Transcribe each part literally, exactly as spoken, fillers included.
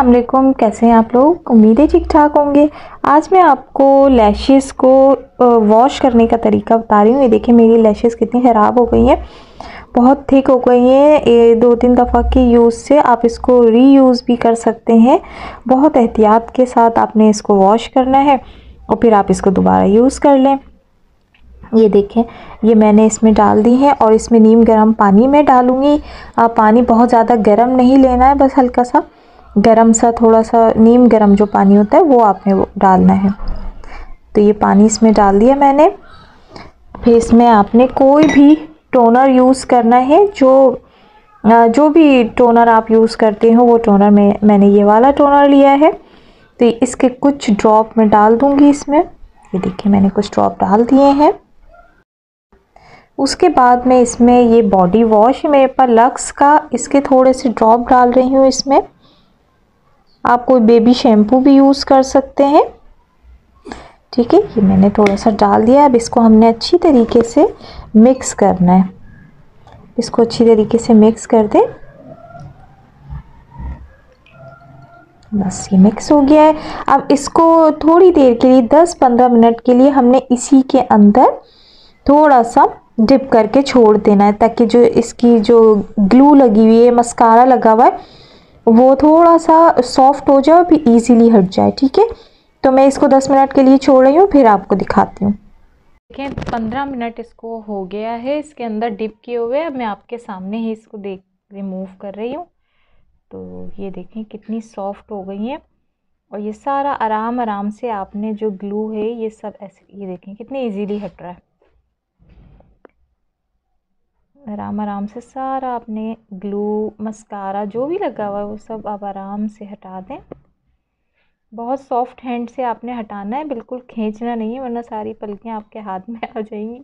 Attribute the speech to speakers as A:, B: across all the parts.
A: अस्सलाम वालेकुम, कैसे हैं आप लोग। उम्मीद है ठीक ठाक होंगे। आज मैं आपको लैशेस को वॉश करने का तरीका बता रही हूँ। ये देखिए मेरी लैशेस कितनी ख़राब हो गई हैं, बहुत थिक हो गई हैं। ये दो तीन दफ़ा के यूज़ से आप इसको रीयूज़ भी कर सकते हैं। बहुत एहतियात के साथ आपने इसको वॉश करना है और फिर आप इसको दोबारा यूज़ कर लें। ये देखें, ये मैंने इसमें डाल दी है और इसमें नीम गर्म पानी में डालूँगी। पानी बहुत ज़्यादा गर्म नहीं लेना है, बस हल्का सा गरम सा, थोड़ा सा नीम गरम जो पानी होता है वो आपने वो डालना है। तो ये पानी इसमें डाल दिया मैंने। फिर इसमें आपने कोई भी टोनर यूज़ करना है, जो जो भी टोनर आप यूज़ करते हो वो टोनर में मैंने ये वाला टोनर लिया है। तो इसके कुछ ड्रॉप मैं डाल दूँगी इसमें। ये देखिए मैंने कुछ ड्रॉप डाल दिए हैं। उसके बाद मैं इसमें ये बॉडी वॉश मेरे पास लक्स का, इसके थोड़े से ड्रॉप डाल रही हूँ इसमें। आप कोई बेबी शैम्पू भी यूज़ कर सकते हैं, ठीक है। ये मैंने थोड़ा सा डाल दिया। अब इसको हमने अच्छी तरीके से मिक्स करना है। इसको अच्छी तरीके से मिक्स कर दें। बस ये मिक्स हो गया है। अब इसको थोड़ी देर के लिए दस पंद्रह मिनट के लिए हमने इसी के अंदर थोड़ा सा डिप करके छोड़ देना है, ताकि जो इसकी जो ग्लू लगी हुई है, मस्कारा लगा हुआ है, वो थोड़ा सा सॉफ्ट हो जाए और फिर ईजीली हट जाए, ठीक है। तो मैं इसको दस मिनट के लिए छोड़ रही हूँ, फिर आपको दिखाती हूँ। देखें पंद्रह मिनट इसको हो गया है इसके अंदर डिप किए हुए। अब मैं आपके सामने ही इसको देख रिमूव कर रही हूँ। तो ये देखें कितनी सॉफ्ट हो गई हैं और ये सारा आराम आराम से आपने जो ग्लू है ये सब ऐसे, ये देखें कितनी इजीली हट रहा है। आराम आराम से सारा आपने ग्लू, मस्कारा जो भी लगा हुआ है वो सब आप आराम से हटा दें। बहुत सॉफ्ट हैंड से आपने हटाना है, बिल्कुल खींचना नहीं है, वरना सारी पलकियां आपके हाथ में आ जाएंगी।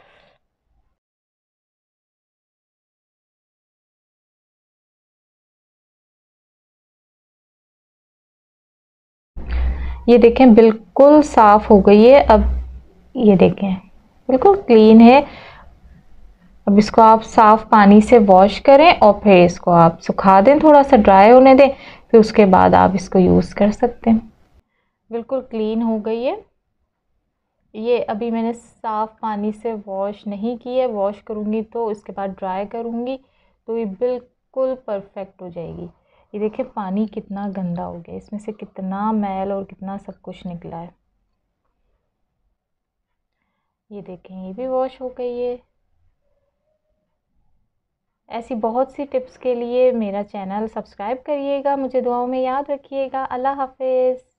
A: ये देखें बिल्कुल साफ हो गई है। अब ये देखें बिल्कुल क्लीन है। अब इसको आप साफ पानी से वॉश करें और फिर इसको आप सुखा दें, थोड़ा सा ड्राई होने दें, फिर उसके बाद आप इसको यूज़ कर सकते हैं। बिल्कुल क्लीन हो गई है ये। अभी मैंने साफ़ पानी से वॉश नहीं की है, वॉश करूँगी तो इसके बाद ड्राई करूँगी तो ये बिल्कुल परफेक्ट हो जाएगी। ये देखिए पानी कितना गंदा हो गया, इसमें से कितना मैल और कितना सब कुछ निकला है। ये देखें ये भी वॉश हो गई है। ऐसी बहुत सी टिप्स के लिए मेरा चैनल सब्सक्राइब करिएगा। मुझे दुआओं में याद रखिएगा। अल्लाह हाफिज़।